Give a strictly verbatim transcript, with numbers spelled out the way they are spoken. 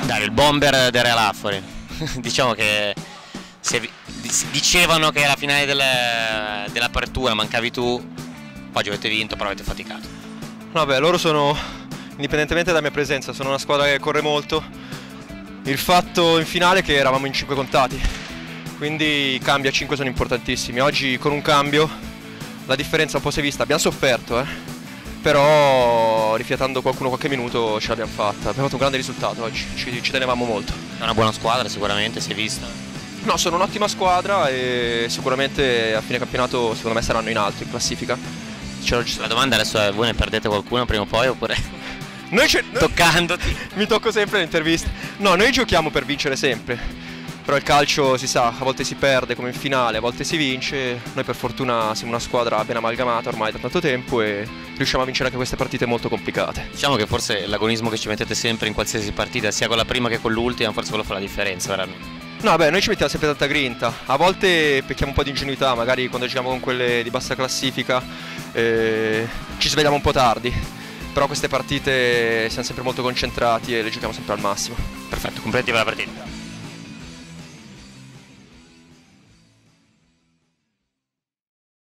Dario, il bomber del Real Affori. Diciamo che se dicevano che era la finale del, dell'apertura, mancavi tu, oggi avete vinto, però avete faticato. Vabbè, loro sono, indipendentemente dalla mia presenza, sono una squadra che corre molto. Il fatto in finale è che eravamo in cinque contati, quindi i cambi a cinque sono importantissimi. Oggi con un cambio la differenza un po' si è vista, abbiamo sofferto, eh? Però rifiatando qualcuno qualche minuto ce l'abbiamo fatta. Abbiamo fatto un grande risultato oggi, ci, ci tenevamo molto. È una buona squadra sicuramente, si è vista. No, sono un'ottima squadra e sicuramente a fine campionato secondo me saranno in alto in classifica. La domanda adesso è: voi ne perdete qualcuno prima o poi oppure noi toccandoti? Mi tocco sempre le interviste. No, noi giochiamo per vincere sempre, però il calcio si sa, a volte si perde come in finale, a volte si vince. Noi per fortuna siamo una squadra ben amalgamata ormai da tanto tempo e riusciamo a vincere anche queste partite molto complicate. Diciamo che forse l'agonismo che ci mettete sempre in qualsiasi partita, sia con la prima che con l'ultima, forse quello fa la differenza veramente. No, beh, noi ci mettiamo sempre tanta grinta, a volte pecchiamo un po' di ingenuità, magari quando giochiamo con quelle di bassa classifica eh, ci svegliamo un po' tardi, però queste partite siamo sempre molto concentrati e le giochiamo sempre al massimo. Perfetto, complimenti per la partita.